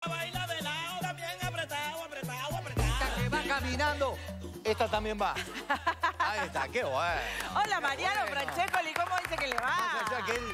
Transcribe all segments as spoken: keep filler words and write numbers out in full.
Baila de lado, también apretado, apretado, apretado. Esta que va caminando, esta también va. Ahí está, qué bueno. Hola Mariano bueno. Francescoli, ¿cómo dice que le va? Más allá que él,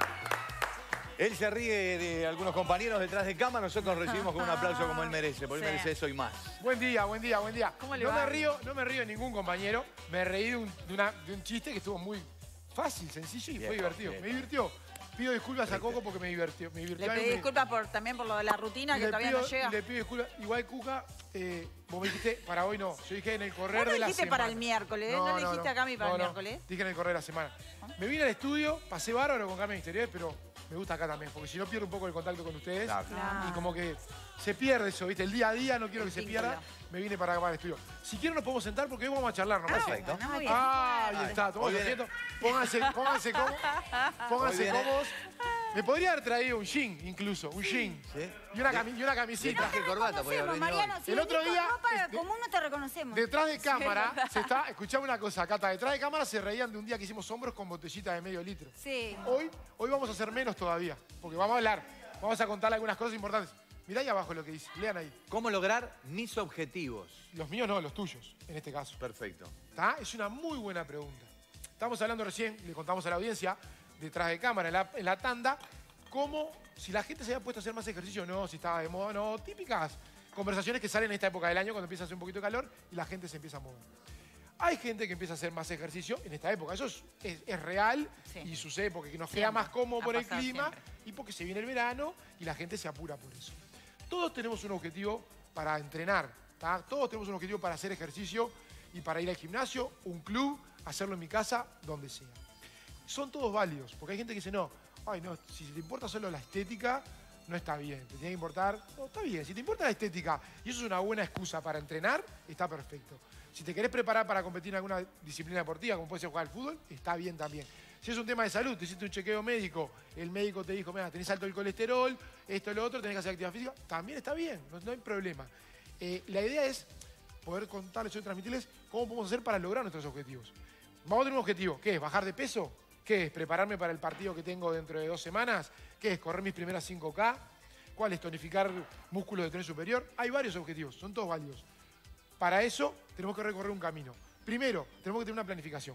él se ríe de algunos compañeros detrás de cámara, nosotros recibimos con un aplauso como él merece, porque Sí. él merece eso y más. Buen día, buen día, buen día. ¿Cómo le no va? me río, no me río de ningún compañero. Me reí de un, de una- de un chiste que estuvo muy fácil, sencillo y Viejo, fue divertido. viejo. Me divirtió. Pido disculpas a Coco porque me divirtió. Me divirtió Le a mí, pedí me- disculpas por, también por lo de la rutina y que le todavía pido- no llega. y le pido disculpas. Igual, Cuca, eh, vos me dijiste para hoy no. Yo dije en el correr Vos no de la dijiste semana. para el miércoles, ¿eh? ¿No le dijiste a Cami para el miércoles? Dije en el correr de la semana. Me vine al estudio, pasé bárbaro con Cami Exterior, pero me gusta acá también, porque si no pierdo un poco el contacto con ustedes. Claro. Claro. Y como que se pierde eso, ¿viste? El día a día no quiero El que se vínculo. pierda. Me vine para acá para el estudio. Si quieren nos podemos sentar porque hoy vamos a charlar, ¿no? Perfecto. bueno, muy bien. Ah, ahí está, tomamos Hoy viene- asiento. Pónganse, pónganse cómodos. Hoy Pónganse viene- cómodos. Me podría haber traído un jean, incluso, un jean. ¿Sí? Y una, cami- y una De camisita. traje y corbata podía haber Conocemos, venido Mariano. hoy. Si El otro venís día, con ropa este- común no te reconocemos. Detrás de cámara, se está, escuchame una cosa, Cata, detrás de cámara se reían de un día que hicimos hombros con botellita de medio litro. Sí. Hoy, hoy vamos a hacer menos todavía, porque vamos a hablar, vamos a contar algunas cosas importantes. Mirá ahí abajo lo que dice, lean ahí. ¿Cómo lograr mis objetivos? Los míos no, los tuyos, en este caso. Perfecto. ¿Está? Es una muy buena pregunta. Estamos hablando recién, le contamos a la audiencia, detrás de cámara, en la, en la tanda, cómo, si la gente se había puesto a hacer más ejercicio o no, si estaba de moda o no, típicas conversaciones que salen en esta época del año cuando empieza a hacer un poquito de calor y la gente se empieza a mover. Hay gente que empieza a hacer más ejercicio en esta época, eso es, es- es real Sí. y sucede porque nos queda Siempre. más cómodo Ha por el pasado clima siempre. y porque se viene el verano y la gente se apura por eso. Todos tenemos un objetivo para entrenar, ¿tá? Todos tenemos un objetivo para hacer ejercicio y para ir al gimnasio, un club, hacerlo en mi casa, donde sea. Son todos válidos, porque hay gente que dice, no, ay no, si te importa solo la estética, no está bien, te tiene que importar, no, está bien, si te importa la estética y eso es una buena excusa para entrenar, está perfecto. Si te querés preparar para competir en alguna disciplina deportiva, como puede ser jugar al fútbol, está bien también. Si es un tema de salud, te hiciste un chequeo médico, el médico te dijo, mira, tenés alto el colesterol, esto, lo otro, tenés que hacer actividad física, también está bien, no, no hay problema. Eh, la idea es poder contarles y transmitirles cómo podemos hacer para lograr nuestros objetivos. Vamos a tener un objetivo, ¿qué es? ¿Bajar de peso? ¿Qué es? ¿Prepararme para el partido que tengo dentro de dos semanas? ¿Qué es? ¿Correr mis primeras cinco K? ¿Cuál es? ¿Tonificar músculos de tren superior? Hay varios objetivos, son todos válidos. Para eso tenemos que recorrer un camino. Primero, tenemos que tener una planificación.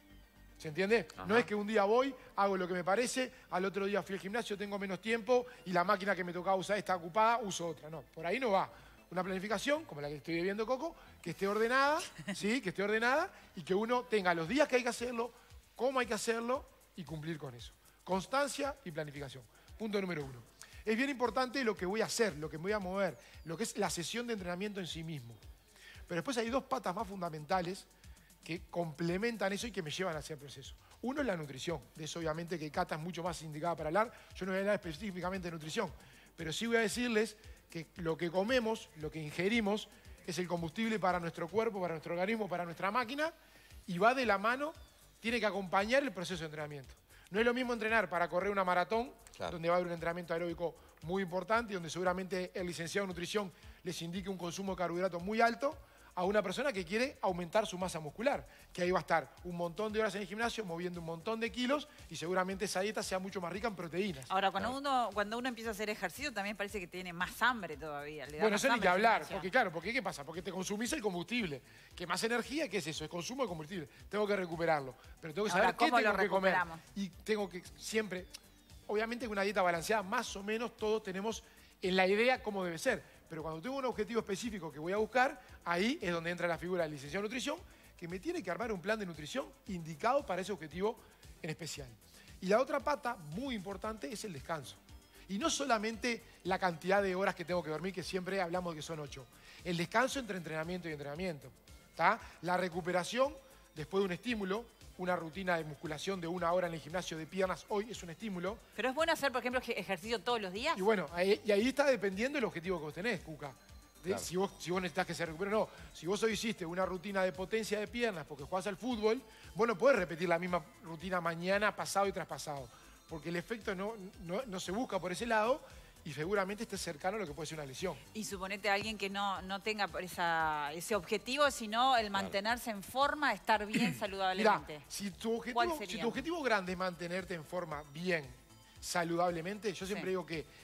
¿Se entiende? Ajá. No es que un día voy, hago lo que me parece, al otro día fui al gimnasio, tengo menos tiempo y la máquina que me tocaba usar está ocupada, uso otra. No, por ahí no va. Una planificación, como la que estoy viendo, Coco, que esté ordenada, ¿sí? Que esté ordenada y que uno tenga los días que hay que hacerlo, cómo hay que hacerlo y cumplir con eso. Constancia y planificación. Punto número uno. Es bien importante lo que voy a hacer, lo que me voy a mover, lo que es la sesión de entrenamiento en sí mismo. Pero después hay dos patas más fundamentales que complementan eso y que me llevan hacia el proceso. Uno es la nutrición. De eso obviamente que Cata es mucho más indicada para hablar. Yo no voy a hablar específicamente de nutrición, pero sí voy a decirles que lo que comemos, lo que ingerimos, es el combustible para nuestro cuerpo, para nuestro organismo, para nuestra máquina, y va de la mano, tiene que acompañar el proceso de entrenamiento. No es lo mismo entrenar para correr una maratón, Claro. donde va a haber un entrenamiento aeróbico muy importante y donde seguramente el licenciado en nutrición les indique un consumo de carbohidratos muy alto, a una persona que quiere aumentar su masa muscular, que ahí va a estar un montón de horas en el gimnasio, moviendo un montón de kilos y seguramente esa dieta sea mucho más rica en proteínas. Ahora, cuando uno, cuando uno empieza a hacer ejercicio, también parece que tiene más hambre todavía. le da Bueno, más eso ni hambre que al hablar, gimnasio. porque claro, porque ¿qué pasa? Porque te consumís el combustible. ¿Qué más energía? ¿Qué es eso? Es consumo de combustible. Tengo que recuperarlo, pero tengo que saber Ahora, qué ¿cómo tengo lo que comer. recuperamos? Y tengo que siempre, obviamente con una dieta balanceada, más o menos todos tenemos en la idea cómo debe ser. Pero cuando tengo un objetivo específico que voy a buscar, ahí es donde entra la figura del licenciado en nutrición, que me tiene que armar un plan de nutrición indicado para ese objetivo en especial. Y la otra pata, muy importante, es el descanso. Y no solamente la cantidad de horas que tengo que dormir, que siempre hablamos de que son ocho. El descanso entre entrenamiento y entrenamiento. ¿Tá? La recuperación después de un estímulo, una rutina de musculación de una hora en el gimnasio de piernas hoy es un estímulo. Pero es bueno hacer, por ejemplo, ej- ejercicio todos los días. Y bueno, ahí, y ahí está dependiendo del objetivo que vos tenés, Cuca. De- Claro. si, vos, si vos necesitas que se recupere o no. Si vos hoy hiciste una rutina de potencia de piernas porque jugás al fútbol, vos no podés repetir la misma rutina mañana, pasado y traspasado. Porque el efecto no, no, no se busca por ese lado y seguramente esté cercano a lo que puede ser una lesión. Y suponete a alguien que no, no tenga por esa, ese objetivo, sino el mantenerse en forma, estar bien Mirá, saludablemente. si tu, ¿Cuál objetivo, sería? si tu objetivo grande es mantenerte en forma bien, saludablemente, yo siempre Sí. digo que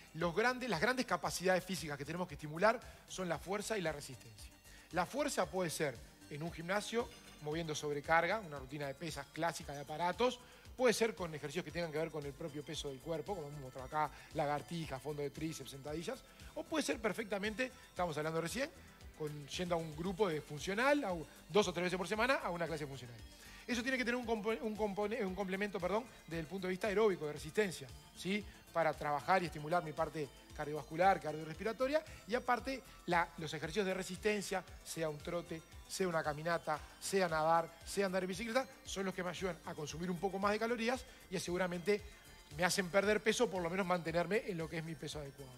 los grandes, las grandes capacidades físicas que tenemos que estimular son la fuerza y la resistencia. La fuerza puede ser en un gimnasio, moviendo sobrecarga, una rutina de pesas clásica de aparatos, puede ser con ejercicios que tengan que ver con el propio peso del cuerpo, como hemos mostrado acá, lagartijas, fondo de tríceps, sentadillas, o puede ser perfectamente, estamos hablando recién, con, yendo a un grupo de funcional, a, dos o tres veces por semana, a una clase funcional. Eso tiene que tener un, compo un, un complemento perdón, desde el punto de vista aeróbico, de resistencia, ¿sí? Para trabajar y estimular mi parte cardiovascular, cardiorrespiratoria, y aparte la, los ejercicios de resistencia, sea un trote, sea una caminata, sea nadar, sea andar en bicicleta, son los que me ayudan a consumir un poco más de calorías y seguramente me hacen perder peso, por lo menos mantenerme en lo que es mi peso adecuado.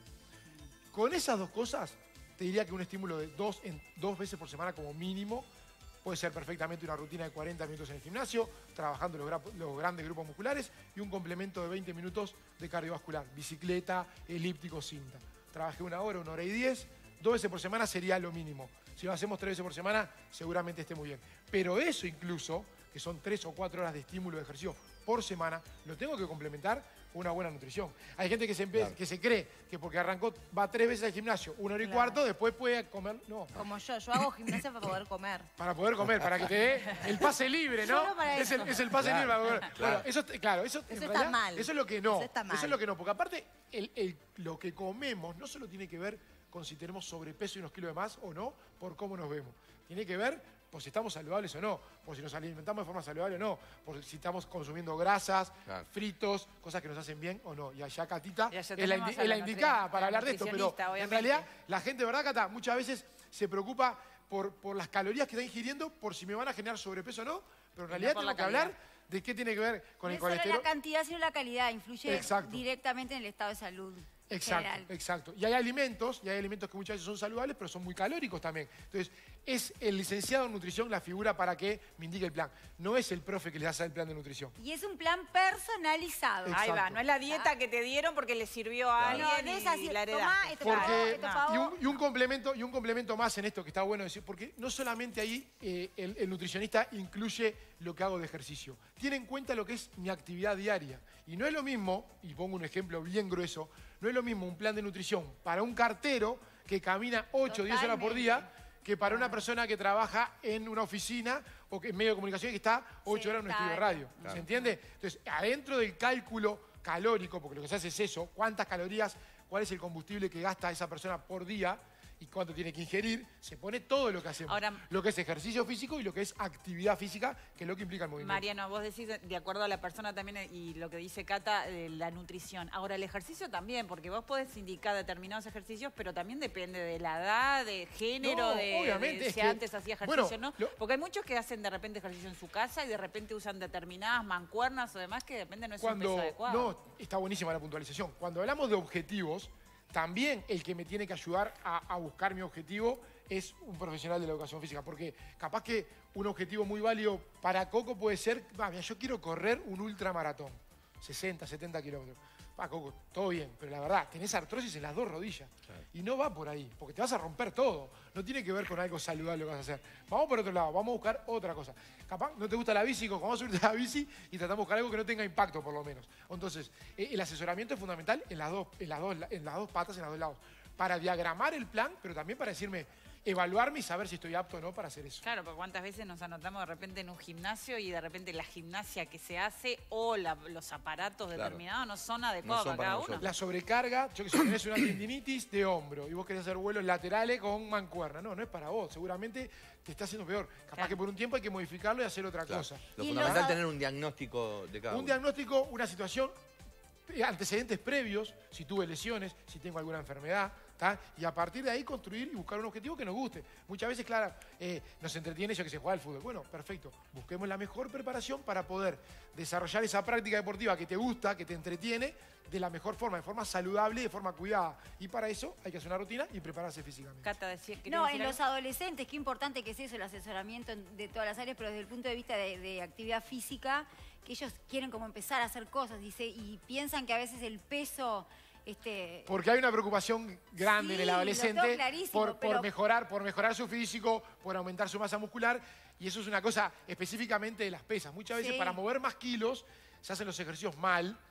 Con esas dos cosas, te diría que un estímulo de dos, en, dos veces por semana como mínimo puede ser perfectamente una rutina de cuarenta minutos en el gimnasio, trabajando los, los grandes grupos musculares y un complemento de veinte minutos de cardiovascular, bicicleta, elíptico, cinta. Trabajé una hora, una hora y diez, dos veces por semana sería lo mínimo. Si lo hacemos tres veces por semana, seguramente esté muy bien. Pero eso incluso, que son tres o cuatro horas de estímulo de ejercicio por semana, lo tengo que complementar con una buena nutrición. Hay gente que se, claro. que se cree que porque arrancó, va tres veces al gimnasio, una hora y claro. cuarto, después puede comer. No. Como yo, yo hago gimnasia para poder comer. Para poder comer, para que te dé el pase libre, ¿no? Solo para es, eso. El, es el pase claro. libre para comer. Claro. Bueno, eso, claro, eso, eso en está realidad, mal. Eso es lo que no. Eso está mal. Eso es lo que no, porque aparte, el, el, lo que comemos no solo tiene que ver con si tenemos sobrepeso y unos kilos de más o no, por cómo nos vemos. Tiene que ver por si estamos saludables o no, por si nos alimentamos de forma saludable o no, por si estamos consumiendo grasas, claro. fritos, cosas que nos hacen bien o no. Y allá Catita y allá es la, es la indicada para hablar de esto, pero obviamente. En realidad la gente, ¿verdad, Cata? Muchas veces se preocupa por, por las calorías que está ingiriendo, por si me van a generar sobrepeso o no, pero en realidad tengo que hablar de qué tiene que ver con no el es solo colesterol. la cantidad, sino la calidad, influye exacto. directamente en el estado de salud. Exacto, general. exacto. Y hay alimentos, y hay alimentos que muchas veces son saludables, pero son muy calóricos también. Entonces, es el licenciado en nutrición la figura para que me indique el plan. No es el profe que les hace el plan de nutrición. Y es un plan personalizado. Exacto. Ahí va, no es la dieta que te dieron porque le sirvió a alguien no, no es así. y la heredaste. Tomá, esto Porque, pagó, esto pagó. y, un, y, un complemento, y un complemento más en esto que está bueno decir, porque no solamente ahí eh, el, el nutricionista incluye lo que hago de ejercicio. Tiene en cuenta lo que es mi actividad diaria. Y no es lo mismo, y pongo un ejemplo bien grueso, no es lo mismo un plan de nutrición para un cartero que camina ocho o diez horas por día que para una persona que trabaja en una oficina o que en medio de comunicación y que está ocho sí, horas en un estudio de radio. Claro. ¿Se entiende? Entonces, adentro del cálculo calórico, porque lo que se hace es eso, cuántas calorías, cuál es el combustible que gasta esa persona por día y cuánto tiene que ingerir, se pone todo lo que hacemos. Ahora, lo que es ejercicio físico y lo que es actividad física, que es lo que implica el movimiento. Mariano, vos decís, de acuerdo a la persona también y lo que dice Cata, de la nutrición. Ahora, el ejercicio también, porque vos podés indicar determinados ejercicios, pero también depende de la edad, de género, no, de, obviamente, de es si que, antes hacía ejercicio o bueno, no. Lo, porque hay muchos que hacen de repente ejercicio en su casa y de repente usan determinadas mancuernas o demás que depende, no es cuando, un peso adecuado. No, está buenísima la puntualización. Cuando hablamos de objetivos, también el que me tiene que ayudar a, a buscar mi objetivo es un profesional de la educación física, porque capaz que un objetivo muy válido para Coco puede ser, va, mira, yo quiero correr un ultramaratón, sesenta, setenta kilómetros. Va, Coco, todo bien, pero la verdad, tenés artrosis en las dos rodillas. Claro. Y no va por ahí, porque te vas a romper todo. No tiene que ver con algo saludable lo que vas a hacer. Vamos por otro lado, vamos a buscar otra cosa. Capaz no te gusta la bici, Coco, vamos a subirte a la bici y tratamos de buscar algo que no tenga impacto, por lo menos. Entonces, eh, el asesoramiento es fundamental en las, dos, en, las dos, en las dos patas, en los dos lados. Para diagramar el plan, pero también para decirme, evaluarme y saber si estoy apto o no para hacer eso. Claro, porque cuántas veces nos anotamos de repente en un gimnasio y de repente la gimnasia que se hace o la, los aparatos claro. determinados no son adecuados no son para cada nosotros. uno. La sobrecarga, yo que sé, tenés una tendinitis de hombro y vos querés hacer vuelos laterales con mancuerna. No, no es para vos. Seguramente te está haciendo peor. Capaz claro. que por un tiempo hay que modificarlo y hacer otra claro. cosa. Lo fundamental es tener un diagnóstico de cada un uno. Un diagnóstico, una situación, antecedentes previos, si tuve lesiones, si tengo alguna enfermedad, ¿tá? Y a partir de ahí construir y buscar un objetivo que nos guste. Muchas veces, claro, eh, nos entretiene yo que se juega al fútbol. Bueno, perfecto. Busquemos la mejor preparación para poder desarrollar esa práctica deportiva que te gusta, que te entretiene, de la mejor forma, de forma saludable, de forma cuidada. Y para eso hay que hacer una rutina y prepararse físicamente. Cata, decía, no, en algo? los adolescentes, qué importante que es eso, el asesoramiento de todas las áreas, pero desde el punto de vista de, de actividad física, que ellos quieren como empezar a hacer cosas dice, y piensan que a veces el peso... Este... Porque hay una preocupación grande sí, en el adolescente por, pero... por, mejorar, por mejorar su físico, por aumentar su masa muscular, y eso es una cosa específicamente de las pesas. Muchas veces sí. para mover más kilos se hacen los ejercicios mal,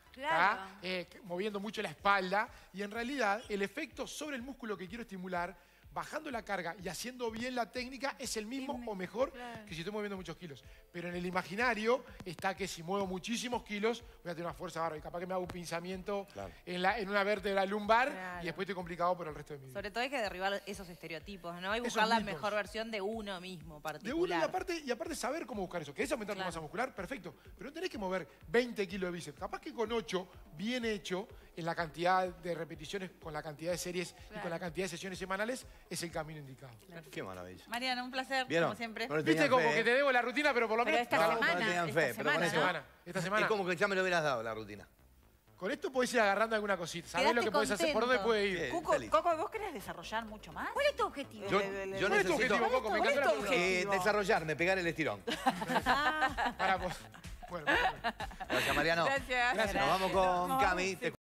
Claro. ¿tá? Eh, moviendo mucho la espalda. Y en realidad, el efecto sobre el músculo que quiero estimular, bajando la carga y haciendo bien la técnica, es el mismo Sí, o mejor claro. que si estoy moviendo muchos kilos. Pero en el imaginario está que si muevo muchísimos kilos, voy a tener una fuerza bárbara. Y capaz que me hago un pinzamiento Claro. en, la, en una vértebra lumbar Claro. y después estoy complicado por el resto de mi vida. Sobre todo hay que derribar esos estereotipos, ¿no? Y Esos buscar la mitos. mejor versión de uno mismo, De particular. uno y aparte, y aparte saber cómo buscar eso. ¿Querés aumentar tu Claro. masa muscular? Perfecto. Pero no tenés que mover veinte kilos de bíceps. Capaz que con ocho, bien hecho, en la cantidad de repeticiones, con la cantidad de series y Claro. con la cantidad de sesiones semanales, es el camino indicado. Qué maravilla. Mariano, un placer, ¿Vieron? como siempre. No le Viste tenían como fe, que ¿eh? te debo la rutina, pero por lo Pero menos... esta No, no semana, tenían esta fe, pero con semana, Esta eso- ¿no? semana. Esta semana. Es como que ya me lo hubieras dado la rutina. Con esto podés ir agarrando alguna cosita. Sabés lo Quedaste que podés hacer, por dónde contento. puede ir. Bien. Cuco, feliz. Coco, ¿vos querés desarrollar mucho más? ¿Cuál es tu objetivo? Yo, el- yo ¿Cuál es tu necesito objetivo, Coco? Me ¿Cuál es encantó tu la pregunta. eh, objetivo? desarrollarme, pegar el estirón. Para vos. Bueno, bueno. Gracias, Mariano. Gracias. Nos vamos con Cami. Te